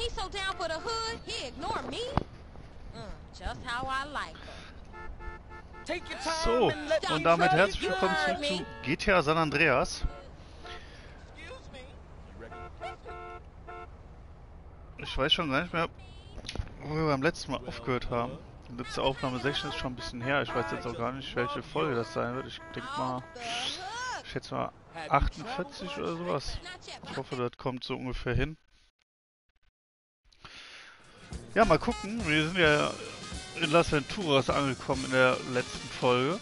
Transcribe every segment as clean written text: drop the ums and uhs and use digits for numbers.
He so down for the hood, he ignore me? Just how I like her. So, und damit herzlich willkommen zurück zu GTA San Andreas. Ich weiß schon gar nicht mehr, wo wir beim letzten Mal aufgehört haben. Die letzte Aufnahme 16 ist schon ein bisschen her. Ich weiß jetzt auch gar nicht, welche Folge das sein wird. Ich denke mal, ich schätze mal 48 oder sowas. Ich hoffe, das kommt so ungefähr hin. Ja, mal gucken. Wir sind ja in Las Venturas angekommen in der letzten Folge.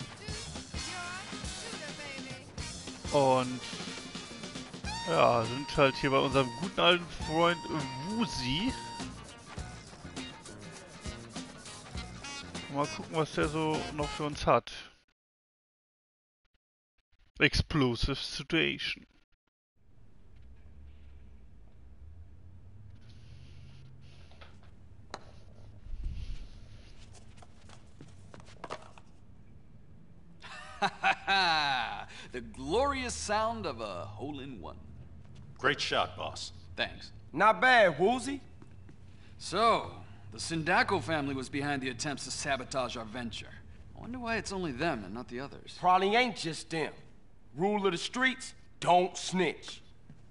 Und ja, sind halt hier bei unserem guten alten Freund Woozie. Mal gucken, was der so noch für uns hat. Explosive Situation. The glorious sound of a hole-in-one. Great shot, boss. Thanks. Not bad, Woozie. So, the Sindaco family was behind the attempts to sabotage our venture. I wonder why it's only them and not the others. Probably ain't just them. Rule of the streets, don't snitch.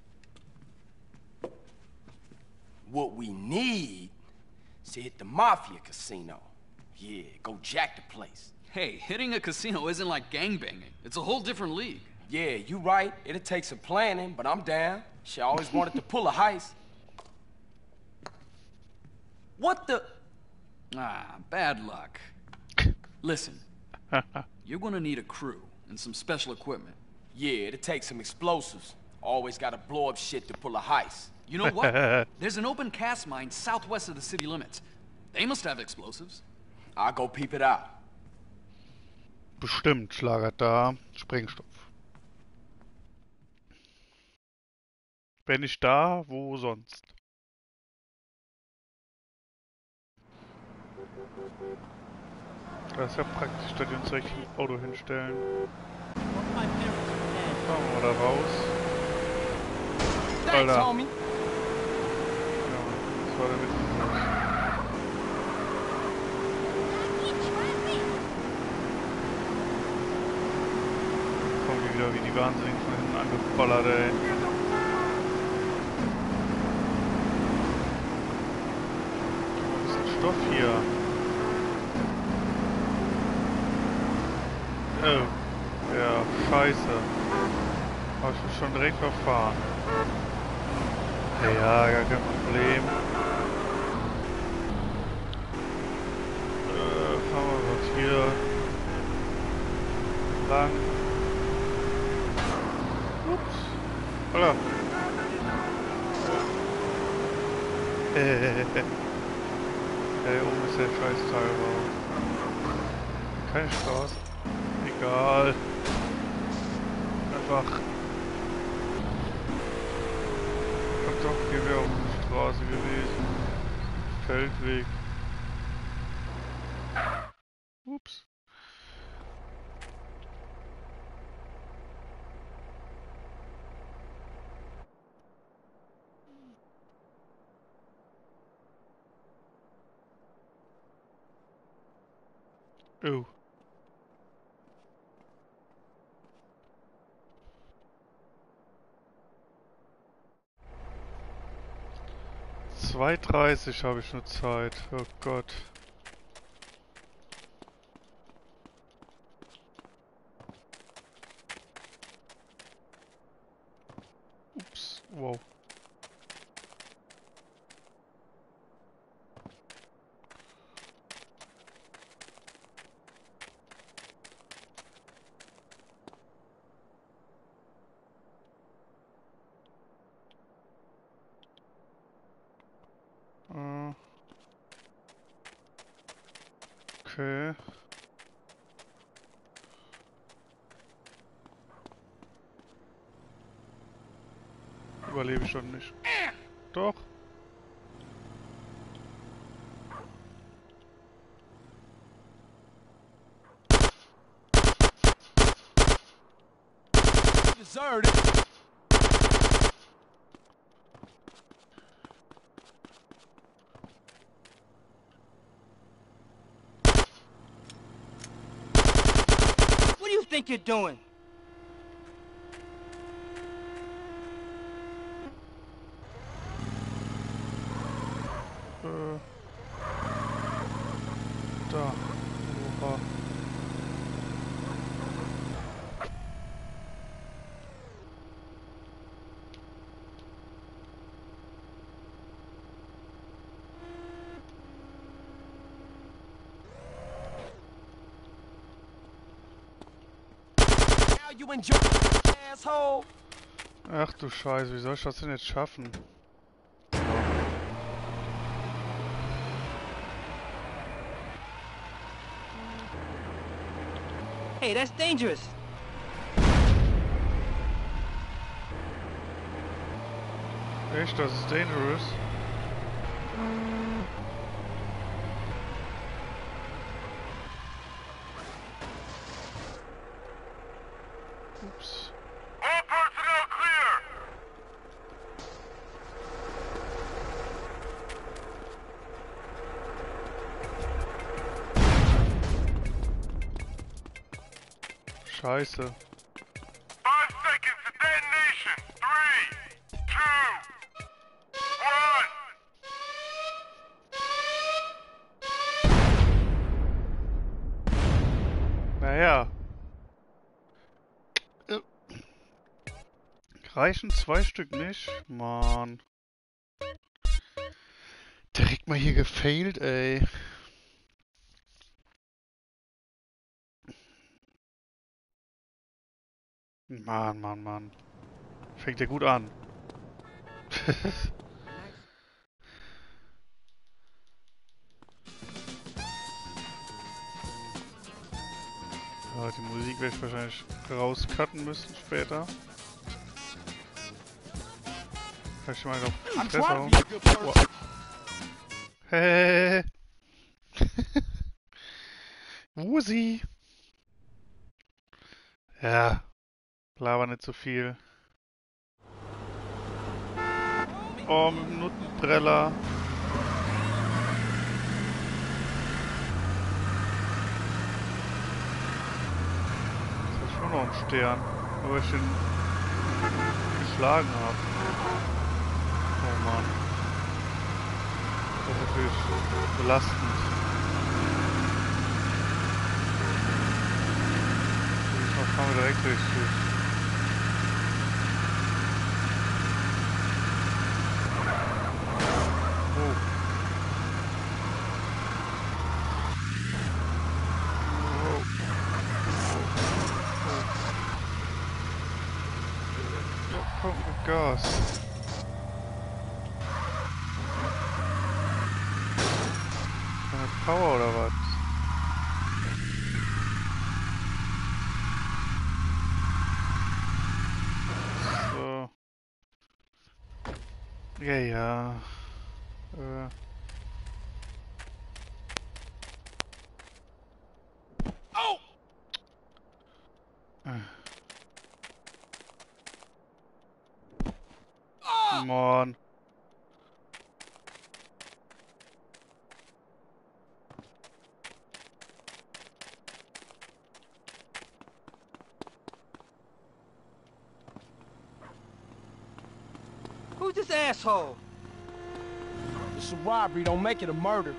What we need is to hit the Mafia casino. Yeah, go jack the place. Hey, hitting a casino isn't like gangbanging. It's a whole different league. Yeah, you right. It'll take some planning, but I'm down. She always wanted to pull a heist. What the? Ah, bad luck. Listen, you're gonna need a crew and some special equipment. Yeah, it'll take some explosives. Always gotta blow up shit to pull a heist. You know what? There's an open cast mine southwest of the city limits. They must have explosives. I'll go peep it out. Bestimmt lagert da Sprengstoff. Wenn nicht da, wo sonst? Das ist ja praktisch, dass wir uns direkt ein Auto hinstellen. Fahren wir da raus. Thanks, Alter. homie. Ja, das war der Witz. Kommen die wieder wie die Wahnsinnigen von hinten angeballert, ey. Was ist denn Stoff hier? Oh. Ja, scheiße. Hab ich mich schon direkt verfahren. Ja, gar kein Problem. Fahren wir was hier lang. Ups. Holla. Hier oben ist der scheiß Teilbau. Keine Straße. Egal. Einfach. Und doch, hier wäre auch eine Straße gewesen. Feldweg. Ups. Oh. Zwei 2:30 habe ich nur Zeit. Oh Gott. Ups. Wow. Okay. Überlebe ich schon nicht. Doch. Deserved it. think you're doing? Da. Oha. Now you enjoy, asshole. Ach du Scheiße, wie soll ich das denn jetzt schaffen? Hey, that's dangerous. Echt, das ist dangerous. Ups. All personnel clear! Scheiße. 5 seconds to detonation. 3, 2, 1. Naja. Reichen 2 Stück nicht? Mann. Direkt mal hier gefailt, ey. Mann. Fängt ja gut an. Ja, die Musik werde ich wahrscheinlich rauscutten müssen später. Kann ich mal auf die Fresse hauen? Wow. Hey. Wusi. Ja. Laber nicht so viel. Oh, mit dem Nuttenbreller. Das ist schon noch ein Stern. Nur weil ich den geschlagen habe. Oh Mann. Das ist natürlich belastend. Diesmal fahren wir direkt richtig. Gas. Keine Power oder was? So. Ja. Oh! Mann. Who's this asshole? It's a robbery, don't make it a murder.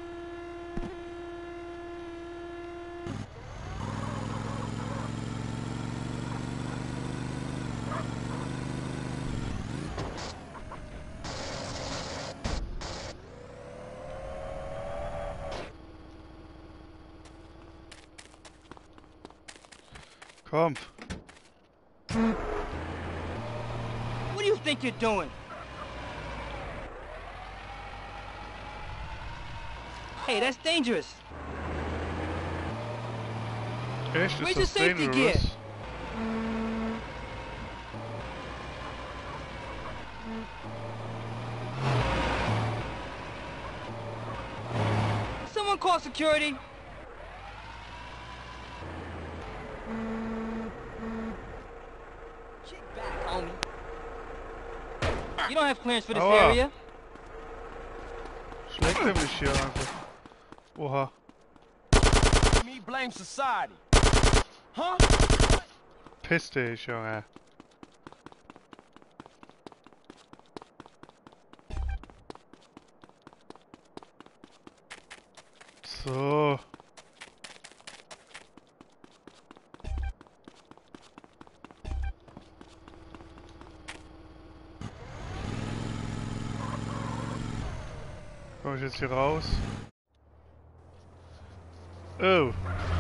Komm. What do you think you're doing? Hey, that's dangerous. Echt, Where's ist your das safety gear? dangerous? Someone call security. Kick back, homie. You don't have clearance for this Aua. area. Schlägt er mich hier einfach. Oha. Me blame society. Huh? Verpiss dich, Junge. So. Komme ich jetzt hier raus? Oh.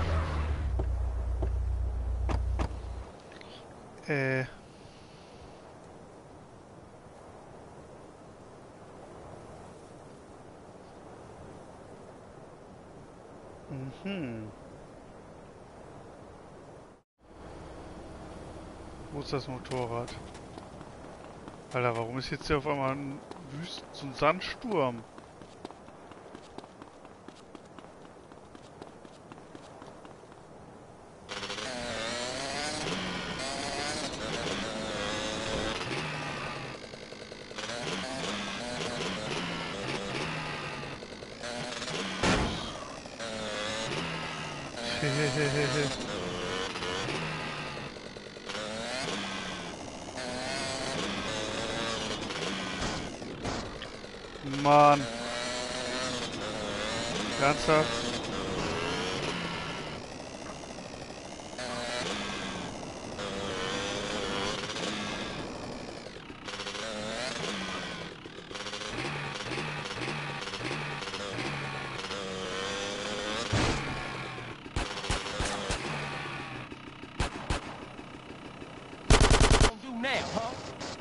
Wo ist das Motorrad? Alter, warum ist jetzt hier auf einmal ein so ein Sandsturm? Mann. Ernsthaft? What do now, huh?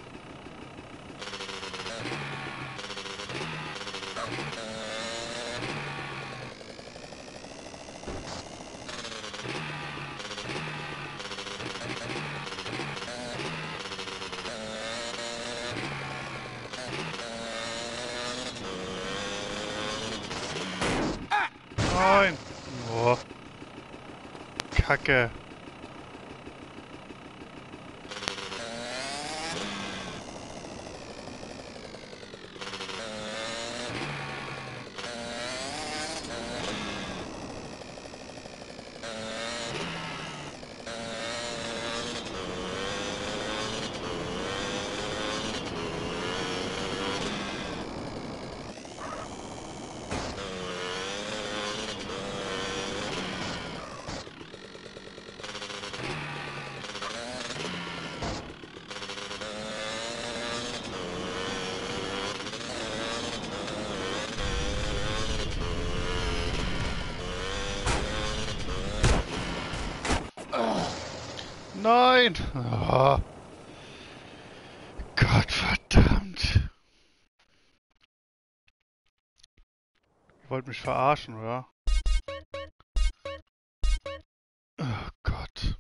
Nein! Boah. Kacke. Nein! Oh. Gott verdammt! Ihr wollt mich verarschen, oder? Oh Gott.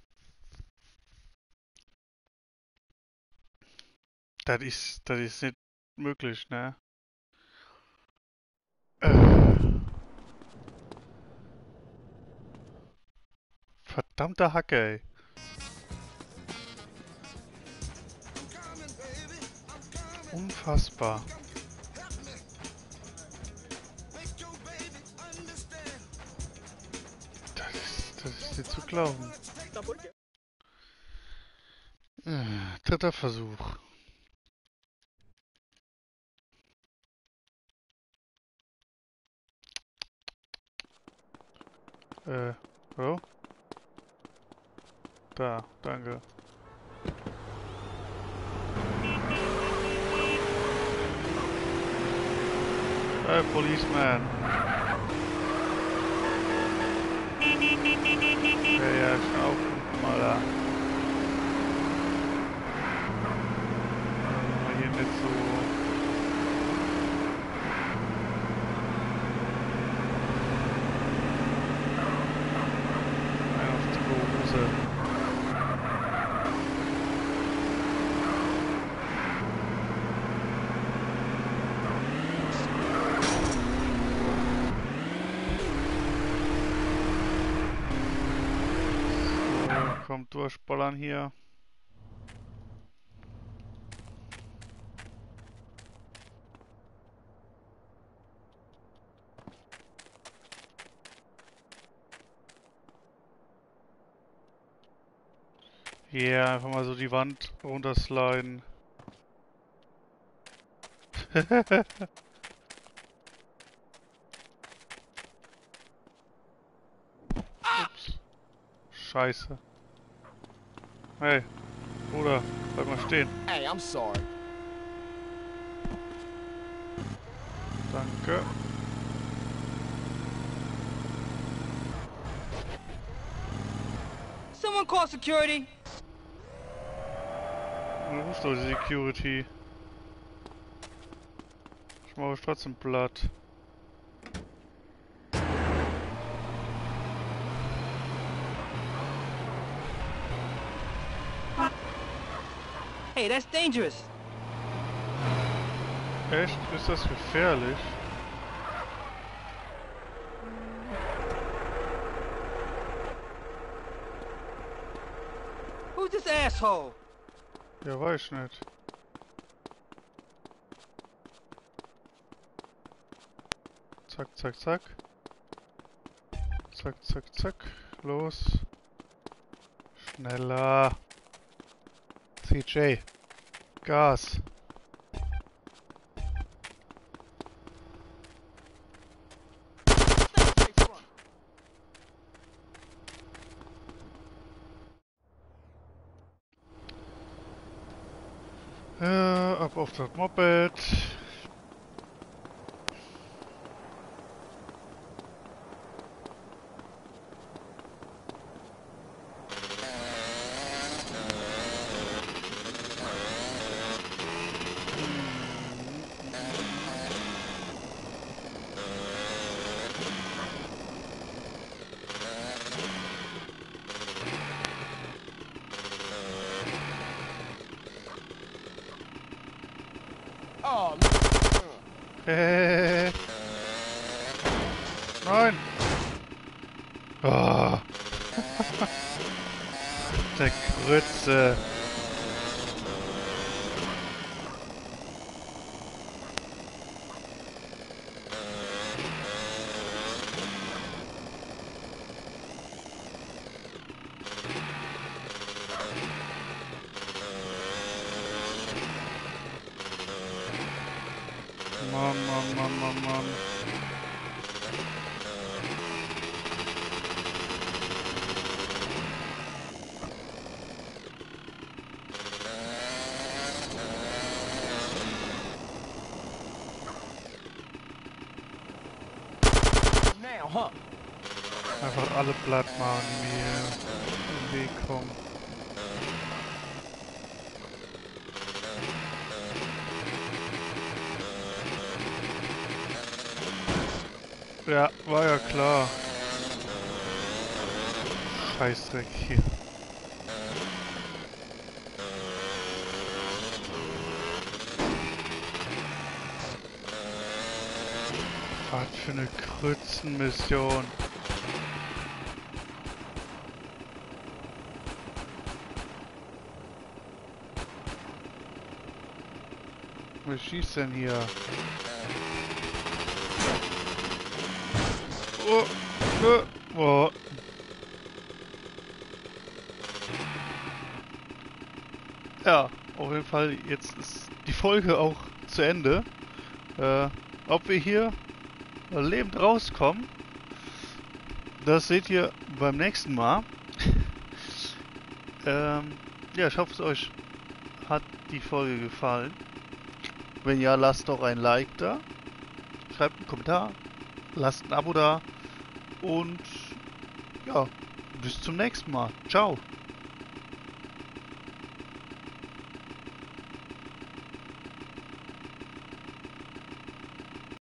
Das ist nicht möglich, ne? Verdammte Hacke, ey. Unfassbar. Das ist nicht zu glauben. Dritter Versuch. Oh? Da, danke. Hey, policeman. Ja, schon aufrufen, Alter. Hier nicht so. Ein auf die Hose. Kommt durchballern hier. Yeah, einfach mal so die Wand runtersliden. Ups. Scheiße. Hey, Bruder, bleib mal stehen. Hey, I'm sorry. Danke. Someone call security. Ruf doch die Security. Ich mache euch trotzdem platt. Hey, that's dangerous. Echt? Ist das gefährlich? Who's this asshole? Ja, weiß ich nicht. Zack, zack, zack. Zack, zack, zack. Los. Schneller. CJ. Gas. Ab auf das Moped. Oh, Nein! Oh. Der Grütze. Mann, Mann, Mann, Mann, Mann. now, huh? Einfach alle platt machen, die mir im Weg kommen. Ja, war ja klar. Scheißdreck hier. Was für eine Krützenmission. Wer schießt denn hier? Oh, oh. Ja, auf jeden Fall, jetzt ist die Folge auch zu Ende. Ob wir hier lebend rauskommen, das seht ihr beim nächsten Mal. Ja, ich hoffe, es euch hat die Folge gefallen. Wenn ja, lasst doch ein Like da, schreibt einen Kommentar, lasst ein Abo da und ja, bis zum nächsten Mal. Ciao.